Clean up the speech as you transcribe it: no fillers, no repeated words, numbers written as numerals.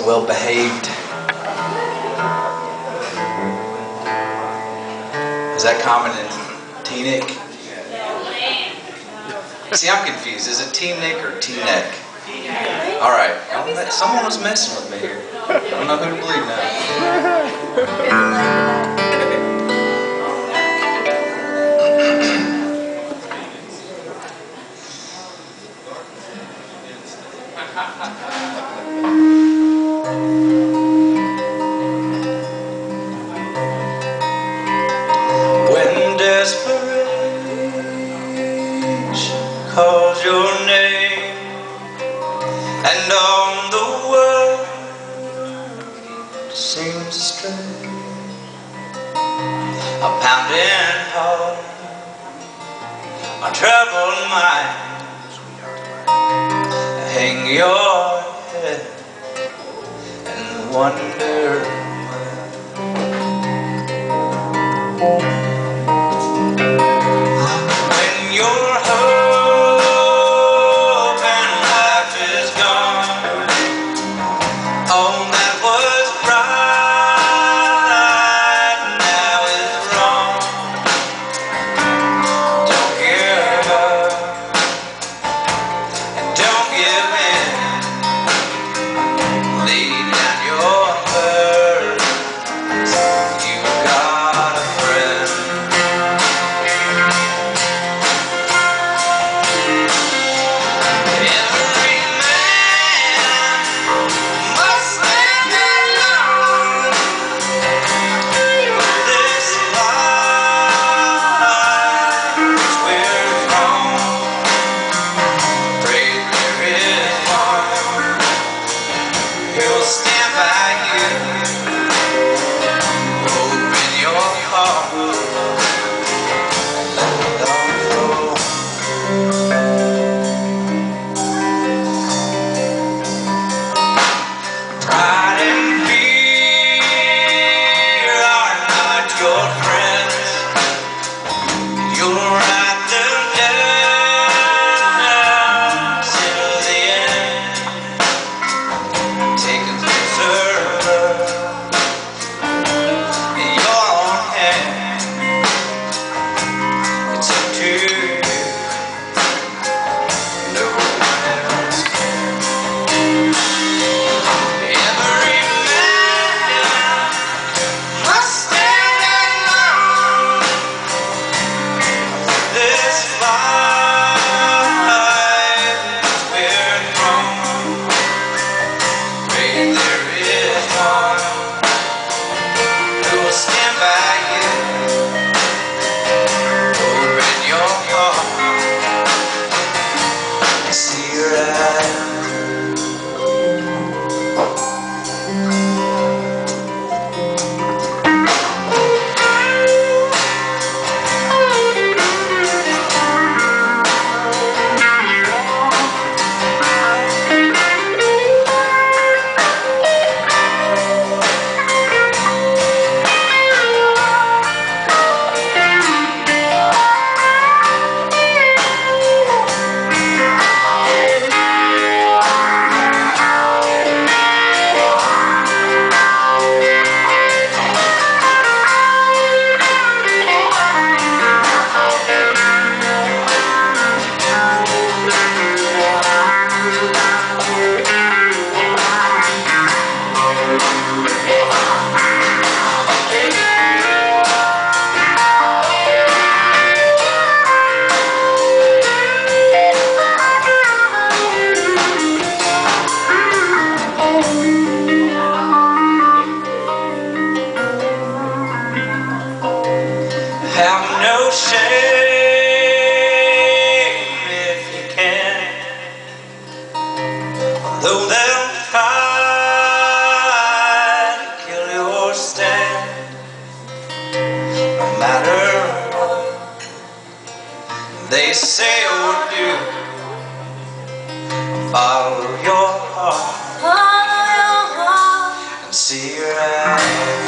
well behaved. Is that common in Teaneck? See, I'm confused. Is it Teaneck or Teaneck? Alright, someone was messing with me here. I don't know who to believe now. When desperation calls your name and on the world seems strange, a pounding heart, a troubled mind, hang your head and wonder when your hope and life is gone. All that was right now is wrong. Don't give up and don't give in. Lay down your burdens. You got a friend. Every man must stand alone. This life is where it's wrong. Pray there is one who'll stand by you. Open your heart, let it all flow. Pride and fear are not your friends. You'll write them down till the end. Take a closer look in your own hand. It's up to you. No one else can. Every man must stand alone. This life is where it's wrong. Pray there is one who will stand by you. Open your heart, see your eyes. Have no shame if you can, though they'll try to kill your stand. No matter what they say or do, follow your heart and see your eyes.